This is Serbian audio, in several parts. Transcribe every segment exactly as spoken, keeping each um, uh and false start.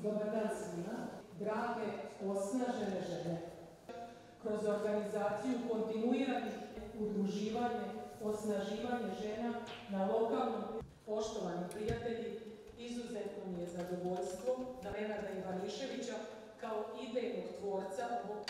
Dobar dan svima. Drage, osnažene žene, kroz organizaciju kontinuiranih udruživanje, osnaživanje žena na lokalnom. Poštovani prijatelji, izuzetno mi je zadovoljstvo da Nenada Ivaniševića kao idejnog tvorca ovog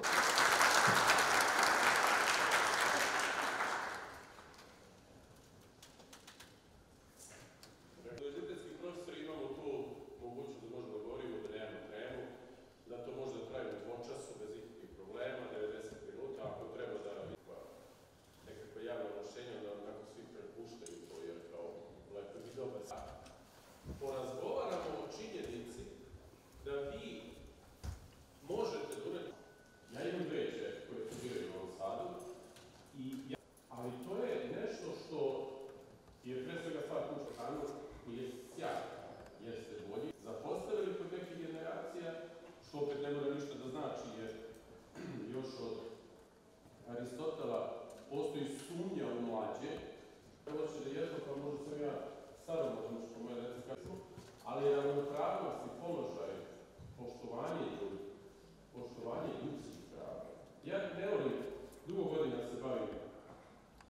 Univerzitetski profesori imamo tu mogućnost da možemo da govorimo da nemamo tremu, da to može da traje u dvočasu bez ikakvih problema, devedeset minuta, ako treba da nekakva javna rešenja da onako svi prepuštaju to, jer kao lepo i dobar sad. Porazgovaramo o činjenici da vi možete da uradite. Ja imam dve čerke koje studiraju u Novom Sadu, ali to je nešto što je pre svega stvar kuća stanu koji je sjajan, jer ste bolji zapostavili kod nekih generacija, što opet ne mora ništa da znači, jer još od Aristotela postoji sumnja u mlađe, hoće da jedno, pa možda sam ja staromodno što moja deca kažu, ali ravnopravnost i položaj, poštovanje ljudi, poštovanje ljudskih prava. Ja ne volim, dugo godina se bavim